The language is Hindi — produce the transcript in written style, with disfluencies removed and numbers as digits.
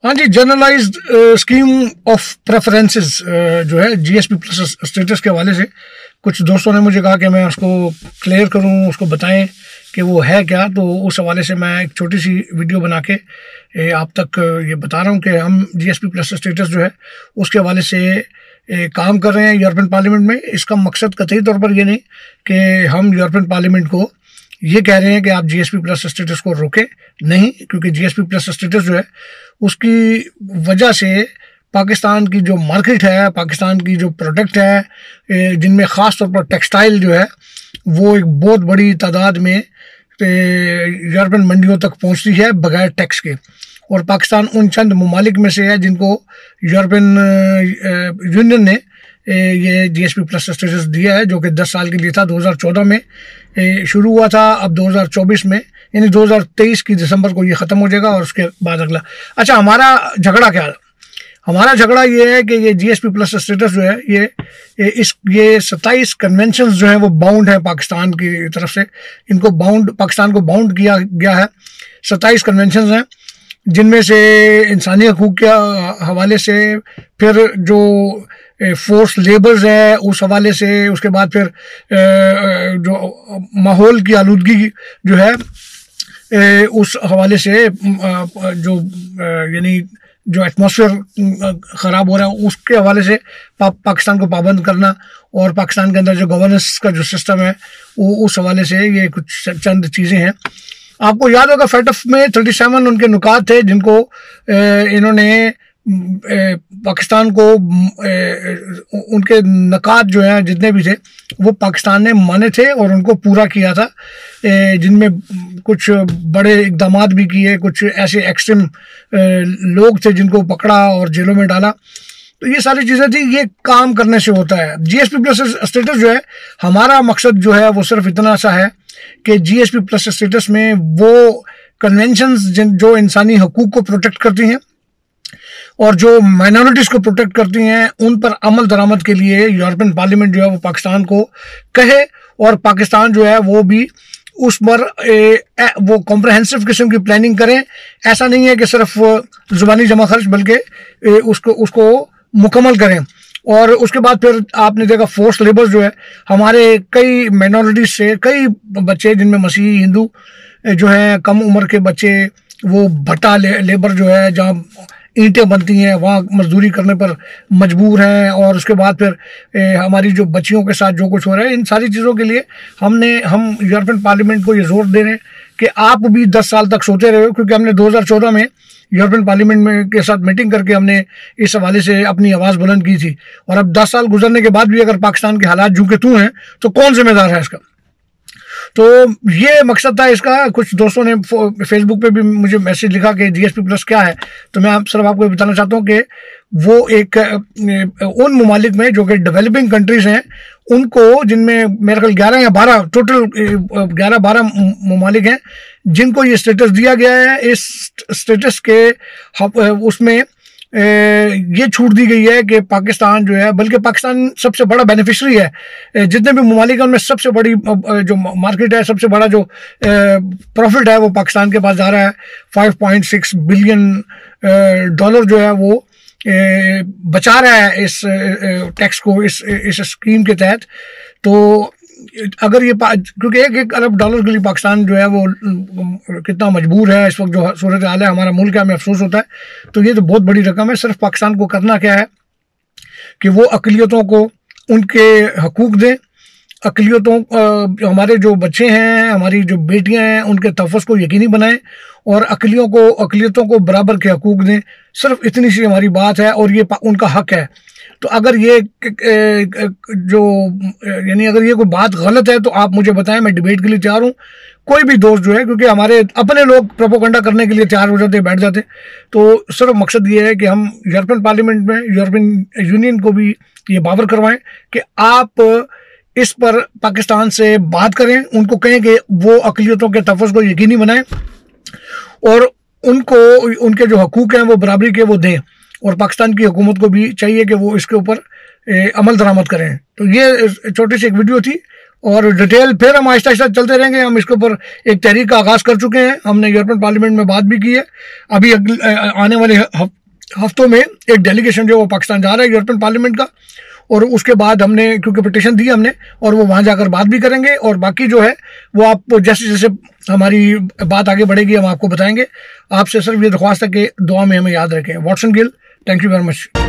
हाँ जी, जनरलाइज्ड स्कीम ऑफ प्रेफरेंसेस जो है जीएसपी प्लस स्टेटस के हवाले से कुछ दोस्तों ने मुझे कहा कि मैं उसको क्लियर करूं, उसको बताएं कि वो है क्या। तो उस हवाले से मैं एक छोटी सी वीडियो बना के आप तक ये बता रहा हूं कि हम जीएसपी प्लस स्टेटस जो है उसके हवाले से काम कर रहे हैं यूरोपियन पार्लियामेंट में। इसका मकसद कतई तौर पर ये नहीं कि हम यूरोपियन पार्लियामेंट को ये कह रहे हैं कि आप जीएसपी प्लस स्टेटस को रोकें, नहीं, क्योंकि जीएसपी प्लस स्टेटस जो है उसकी वजह से पाकिस्तान की जो मार्केट है, पाकिस्तान की जो प्रोडक्ट है, जिनमें ख़ास तौर पर टेक्सटाइल जो है वो एक बहुत बड़ी तादाद में यूरोपियन मंडियों तक पहुंचती है बगैर टैक्स के। और पाकिस्तान उन चंद ममालिक में से है जिनको यूरोपियन यूनियन ने ये जीएसपी प्लस स्टेटस दिया है, जो कि 10 साल के लिए था। 2014 में शुरू हुआ था, अब 2024 में यानी 2023 की दिसंबर को ये ख़त्म हो जाएगा और उसके बाद अगला। अच्छा, हमारा झगड़ा क्या है? हमारा झगड़ा ये है कि ये जीएसपी प्लस स्टेटस जो है ये 27 कन्वेंशंस जो है वो बाउंड है पाकिस्तान की तरफ से। इनको पाकिस्तान को बाउंड किया गया है। 27 कन्वेंशंस हैं, जिनमें से इंसानी हकूक़ के हवाले से, फिर जो फोर्स लेबर्स है उस हवाले से, उसके बाद फिर जो माहौल की आलूदगी जो है उस हवाले से, जो यानी जो एटमॉस्फेयर ख़राब हो रहा है उसके हवाले से पाकिस्तान को पाबंद करना, और पाकिस्तान के अंदर जो गवर्नेंस का जो सिस्टम है वो उस हवाले से ये कुछ चंद चीज़ें हैं। आपको याद होगा फेटफ में 37 उनके नुकात थे जिनको इन्होंने पाकिस्तान को उनके नकात जो हैं जितने भी थे वो पाकिस्तान ने माने थे और उनको पूरा किया था, जिनमें कुछ बड़े इकदाम भी किए, कुछ ऐसे एक्सट्रीम लोग थे जिनको पकड़ा और जेलों में डाला। तो ये सारी चीज़ें थी, ये काम करने से होता है। जीएसपी प्लस स्टेटस जो है, हमारा मकसद जो है वो सिर्फ इतना सा है कि जीएसपी प्लस स्टेटस में वो कन्वेंशंस जो इंसानी हकूक़ को प्रोटेक्ट करती हैं और जो माइनॉरिटीज़ को प्रोटेक्ट करती हैं, उन पर अमल दरामद के लिए यूरोपियन पार्लियामेंट जो है वो पाकिस्तान को कहे, और पाकिस्तान जो है वो भी उस पर वो कॉम्प्रहेंसिव किस्म की प्लानिंग करें। ऐसा नहीं है कि सिर्फ ज़ुबानी जमा खर्च, बल्कि उसको मुकम्मल करें। और उसके बाद फिर आपने देखा फोर्स लेबर जो है, हमारे कई माइनॉरिटीज़ से कई बच्चे जिनमें मसीही हिंदू जो हैं, कम उम्र के बच्चे, वो भट्टा लेबर जो है जहाँ ईंटें बनती हैं वहाँ मजदूरी करने पर मजबूर हैं। और उसके बाद फिर हमारी जो बच्चियों के साथ जो कुछ हो रहा है, इन सारी चीज़ों के लिए हम यूरोपियन पार्लियामेंट को ये जोर दे रहे हैं कि आप भी 10 साल तक सोते रहे हो, क्योंकि हमने 2014 में यूरोपियन पार्लियामेंट में के साथ मीटिंग करके हमने इस हवाले से अपनी आवाज़ बुलंद की थी। और अब 10 साल गुजरने के बाद भी अगर पाकिस्तान के हालात जूं के तूं हैं तो कौन जिम्मेदार है इसका? तो ये मकसद था इसका। कुछ दोस्तों ने फेसबुक पे भी मुझे मैसेज लिखा कि जीएसपी प्लस क्या है, तो मैं सिर्फ आपको बताना चाहता हूँ कि वो एक उन ममालिक में जो कि डेवलपिंग कंट्रीज़ हैं, उनको, जिनमें मेरे ख्याल 11 या 12 टोटल 11-12 ममालिक हैं जिनको ये स्टेटस दिया गया है। इस स्टेटस के उसमें ये छूट दी गई है कि पाकिस्तान जो है, बल्कि पाकिस्तान सबसे बड़ा बेनिफिशरी है। जितने भी ममालिक हैं उनमें सबसे बड़ी जो मार्केट है, सबसे बड़ा जो प्रॉफिट है वो पाकिस्तान के पास जा रहा है। $5.6 बिलियन जो है वो बचा रहा है इस टैक्स को, इस स्कीम के तहत। तो अगर ये क्योंकि $1 अरब के लिए पाकिस्तान जो है वो कितना मजबूर है इस वक्त, जो सूरत हाल है, हमारा मुल्क है, हमें अफसोस होता है। तो ये तो बहुत बड़ी रकम है। सिर्फ पाकिस्तान को करना क्या है कि वो अक़लियतों को उनके हकूक़ दें, अक़लियतों हमारे जो बच्चे हैं, हमारी जो बेटियां हैं, उनके तहफ़्फ़ुज़ को यकीनी बनाएं और अक़लियतों को बराबर के हकूक़ दें। सिर्फ इतनी सी हमारी बात है और ये उनका हक़ है। तो अगर ये जो यानी अगर ये कोई बात गलत है तो आप मुझे बताएं, मैं डिबेट के लिए तैयार हूँ। कोई भी दोस्त जो है, क्योंकि हमारे अपने लोग प्रोपोगंडा करने के लिए तैयार हो जाते, बैठ जाते। तो सिर्फ मकसद ये है कि हम यूरोपियन पार्लियामेंट में यूरोपियन यूनियन को भी ये बावर करवाएं कि आप इस पर पाकिस्तान से बात करें, उनको कहें कि वो अक़लियतों के तहफ़्फ़ुज़ को यकीनी बनाएं और उनको उनके जो हकूक़ हैं वो बराबरी के वो दें। और पाकिस्तान की हुकूमत को भी चाहिए कि वो इसके ऊपर अमल दरामद करें। तो ये छोटी सी एक वीडियो थी और डिटेल फिर हम आहिस्ता आहिस्ता चलते रहेंगे। हम इसके ऊपर एक तहरीक का आगाज़ कर चुके हैं, हमने यूरोपियन पार्लियामेंट में बात भी की है। अभी आने वाले हफ्तों में एक डेलीगेशन जो वो पाकिस्तान जा रहा है यूरोपियन पार्लियामेंट का, और उसके बाद हमने क्योंकि पिटिशन दी हमने, और वो वहाँ जाकर बात भी करेंगे, और बाकी जो है वो आप जैसे जैसे हमारी बात आगे बढ़ेगी हम आपको बताएंगे। आपसे सिर्फ ये दरख्वास्त है कि दुआ में हमें याद रखें। Watson Gill, thank you very much.